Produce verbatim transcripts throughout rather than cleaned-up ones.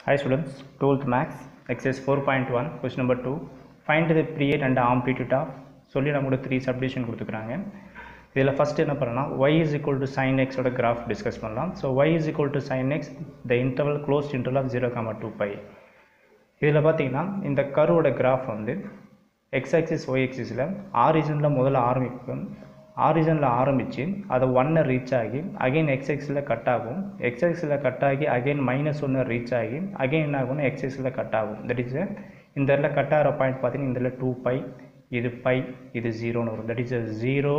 Hi students, twelfth Max, exercise four point one, question number two. Find the period and amplitude of சொல்லி நம்மளோட three subdivision கொடுத்துக்கிறாங்க. இதில் first என்ன பண்ணலாம், y is equal to sin x ஓட graph discuss பண்ணலாம். So y is equal to sin x, the interval closed interval of zero comma two pi. இதில் பார்த்தீங்கன்னா இந்த கருவோட கிராஃப் வந்து x axis y axisல ஆரிஜினில் முதல்ல ஆரம்பிக்கும். ஆரிஜினில் ஆரம்பித்து அதை ஒன்னை ரீச் ஆகி அகெயின் எக்ஸ் எக்ஸில் கட் ஆகும். எக்ஸ் எக்ஸில் கட் ஆகி அகெயின் மைனஸ் ஒன்று ரீச் ஆகி அகெயின் என்ன ஆகும்னா எக்ஸ் எக்ஸில் கட் ஆகும். தட் இஸ் இந்த இடத்துல கட் ஆகிற பாயிண்ட் பார்த்தீங்கன்னா இந்த டூ பை, இது பை, இது ஜீரோன்னு வரும். தட் இஸ் ஜீரோ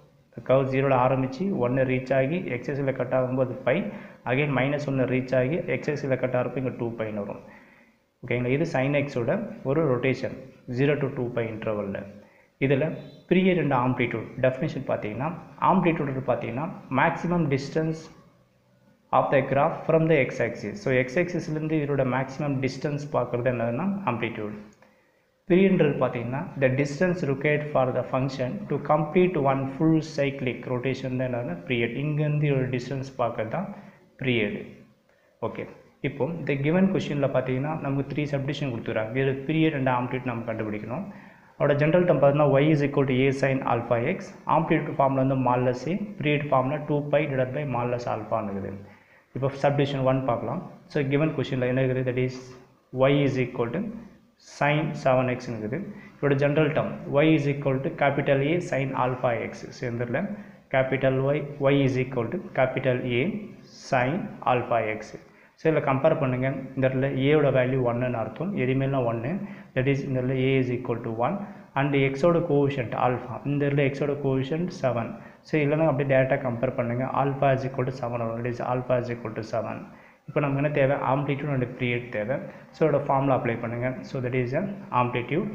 கவ் ஜீரோவில் ஆரம்பித்து ஒன்று ரீச் ஆகி எக்ஸ் எக்ஸில் கட் ஆகும்போது பை, அகெயின் மைனஸ் ஒன்று ரீச் ஆகி எக்ஸ் எக்ஸில் கட் ஆகிறப்போ இங்கே டூ பைன்னு வரும். ஓகேங்களா, இது சைன் எக்ஸோட ஒரு rotation zero to two pi இன்டர்வலில். இதில் பீரியட் அண்ட் ஆம்ப்ளிடியூட் டெஃபினேஷன் பார்த்தீங்கன்னா, ஆம்ப்ளிடியூட் பார்த்தீங்கன்னா maximum distance of the graph from the x axis. So x ஆக்சிஸ்லேருந்து இதோட மேக்ஸிமம் டிஸ்டன்ஸ் பார்க்குறது என்னதுன்னா ஆம்ப்ளிடியூட். பீரியட்ன்றது பார்த்தீங்கன்னா the distance required for the function to complete one full cyclic rotation தான் என்னதுன்னா பீரியட். இங்கேருந்து இதோட டிஸ்டன்ஸ் பார்க்கறது தான் பீரியடு. ஓகே, இப்போ இந்த கிவன் கொஷினில் பார்த்தீங்கன்னா நமக்கு த்ரீ சப்டிஷன் கொடுத்துருக்காங்க. இதில் பீரியட் அண்ட் ஆம்ப்ளிடியூட் நம்ம கண்டுபிடிக்கணும். அவரோட ஜென்ரல் டேர்ம் பார்த்தீங்கன்னா y is equal to a sin alpha x, amplitude ஃபார்மில் வந்து மால்லஸ் a, பீரியட் ஃபார்மில் two pi divide by modulus ஆல்ஃபான்னு இருக்குது. இப்போ சப்டிவிஷன் ஒன் பார்க்கலாம். ஸோ கிவன் கொஷினில் என்ன இருக்குது, that is y is equal to sin seven x இருக்குது. இதோட general term y is equal to capital A sin alpha x. So இந்த இடத்துல capital y, y is equal to capital A sin alpha x. So இதில் compare பண்ணுங்கள். இந்த இடத்துல ஏவோட value ஒன்றுன்னு அர்த்தம், எதுவுமேலாம் ஒன்று. தட் இஸ் இந்த இடத்துல A is equal to one and எக்ஸோட கோவிஷன்ட் ஆல்ஃபா, இந்த இடத்துல எக்ஸோட கோவிஷன்ட் செவன். ஸோ இல்லைனா அப்படியே டேரெக்டாக கம்பேர் பண்ணுங்கள். Alpha is equal to seven வரும். That is alpha is equal to seven. இப்போ நமக்கு என்ன தேவை, ஆம்ப்ளிடியூட் அண்ட் பீரியட் தேவை. ஸோ இதோட ஃபார்முலா அப்ளை பண்ணுங்கள். So that is amplitude.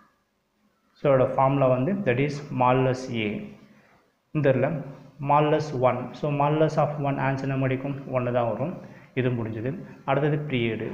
So இதோட ஃபார்முலா வந்து தட் இஸ் மால்லஸ் ஏ. இந்த இடத்துல modulus one. So modulus of one answer நம்ம அடிக்கும் ஒன்று தான் வரும். இது முடிஞ்சது. அடுத்தது பீரியடு.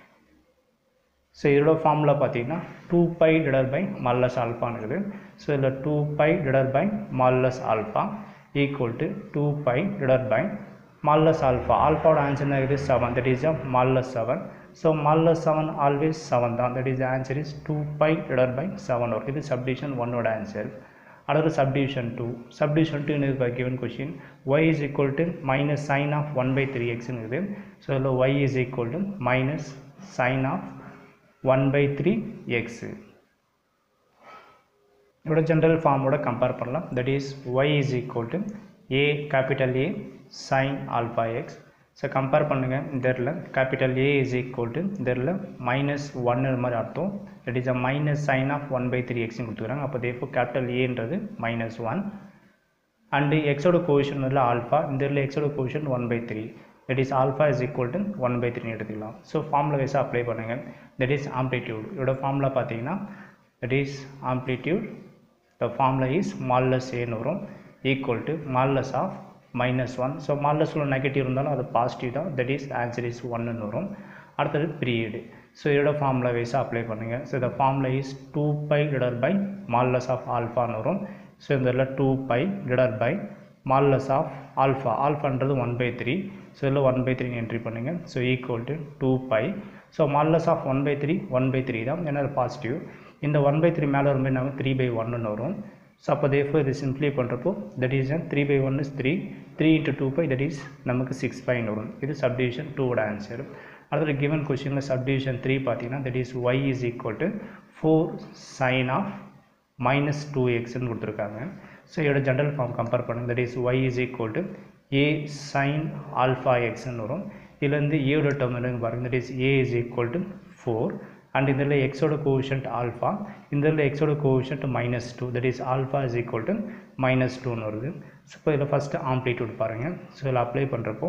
ஸோ இதோட ஃபார்முலா பார்த்தீங்கன்னா two pi divide by modulus ஆல்ஃபான்னு இருக்குது. ஸோ இதில் two pi divide by modulus alpha equal to two pi divide by modulus alpha. ஆல்ஃபாவோட ஆன்சர் என்ன இருக்குது, seven. That is modulus seven. So modulus seven always seven தான். That is answer is two pi divide by seven வரும். இது subdivision ஒன்னோட answer. அடுத்து subdivision two. Subdivision two இருக்குது given question y is equal to minus sin of one by three x இருக்குது. So இதில் y is equal to minus sin of one by three x. இதோட ஜென்ரல் ஃபார்மோட compare பண்ணலாம். That is y is equal to a capital A sin alpha x. So compare பண்ணுங்கள். இந்த இடத்துல capital A is equal to இந்த இடத்துல minus ஒன்னு மாதிரி அர்த்தம். That is a minus sine of one by three எக்ஸ்ன்னு கொடுத்துக்கிறாங்க. அப்போ தேஃபோ கேபிட்டல் ஏன்றது மைனஸ் ஒன் அண்டு எக்ஸோட கோவிஷன் இதில் ஆல்ஃபா, இந்த இடத்துல எக்ஸோட coefficient one by three. That is alpha is equal to one by த்ரீன்னு எடுத்துக்கலாம். ஸோ ஃபார்முலா வைஸாக அப்ளை பண்ணுங்கள். That is amplitude. இதோட ஃபார்முலா பார்த்தீங்கன்னா that is amplitude, the formula is modulus ஏன்னு வரும் equal to modulus of minus one. So மால்லஸில் negative இருந்தாலும் அது பாசிட்டிவ் தான். தட் இஸ் ஆன்சர் இஸ் ஒன்னு வரும். அடுத்தது பீரியடு. ஸோ இதோட ஃபார்முலா வைஸாக அப்ளை பண்ணுங்கள். ஸோ இந்த formula is two pi divide by modulus of ஆல்ஃபான்னு வரும். ஸோ இந்த இதில் two pi divide by modulus of alpha. ஆல்ஃபான்றது ஒன் பை த்ரீ. ஸோ இதில் ஒன் பை த்ரீன்னு என்ட்ரி பண்ணுங்கள். So equal to two pi. So modulus of one by three one by three தான், ஏன்னா பாசிட்டிவ். இந்த ஒன் பை த்ரீ மேலே வரும்போது நமக்கு த்ரீ பை ஒன்னு வரும். ஸோ அப்போ தேஃபோ இது சிம்ப்ளை பண்ணுறப்போ that is three by one is three, three into two pi that is நமக்கு சிக்ஸ் பைன்னு வரும். இது சப்டிவிஷன் டூவோட ஆன்சர். அடுத்த கிவன் கொஸ்டினில் சப்டிவிஷன் த்ரீ பார்த்தீங்கன்னா that is y is equal to four sine of minus two எக்ஸ்ன்னு கொடுத்துருக்காங்க. ஸோ இதோட ஜென்ரல் ஃபார்ம் கம்பேர் பண்ணுங்கள். That is y is equal to a sin alpha எக்ஸ்ன்னு வரும். இதுலேருந்து ஏயோட டேர்ம் என்னங்க பாருங்கள். That is a is equal to four and இதில் எக்ஸோட கோவிஷன்ட் ஆல்ஃபா, இந்த இதில் எக்ஸோட coefficient minus two. That is alpha is equal to minus டூன்னு வருது. ஸோ இப்போ இதில் ஃபஸ்ட்டு ஆம்ப்ளிடியூட் பாருங்கள். ஸோ இதில் அப்ளை பண்ணுறப்போ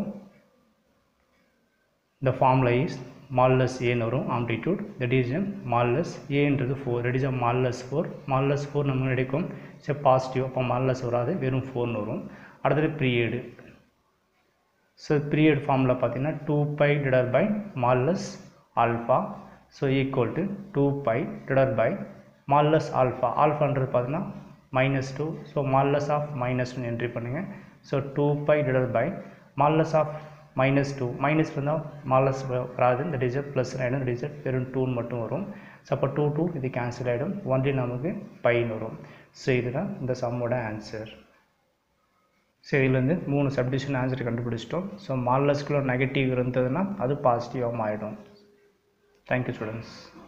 இந்த ஃபார்முலா இஸ் மால்லஸ் ஏன்னு வரும் ஆம்ப்ளிடியூட். தட் இஸ் மால்லஸ் ஏன்றது four. That is a modulus four. Modulus four நம்ம கிடைக்கும். ஸோ பாசிட்டிவ், அப்போ மால்லஸ் வராது, வெறும் ஃபோர்னு வரும். அடுத்தது பீரியடு. ஸோ பீரியட் ஃபார்முலா பார்த்தீங்கன்னா two pi divide by modulus alpha. So equal to two pi divide by modulus alpha. ஆல்ஃபான்றது பார்த்தீங்கன்னா minus two. So modulus of minus two entry பண்ணுங்கள். So two pi divide by modulus of minus two minus இருந்தால் modulus வராது, இந்த digit plus ஆகிடும், இந்த digit வெறும் டூன்னு மட்டும் வரும். ஸோ அப்போ டூ டூ இது கேன்சல் ஆகிடும், ஒன்லி நமக்கு பைன்னு வரும். ஸோ இதுதான் இந்த சம்மோட ஆன்சர். ஸோ இதுலேருந்து மூணு சப்டிவிஷன் ஆன்சர் கண்டுபிடிச்சிட்டோம். ஸோ மாலஸ்குள்ள நெகட்டிவ் இருந்ததுன்னா அது பாசிட்டிவாக மாறிடும். Thank you students.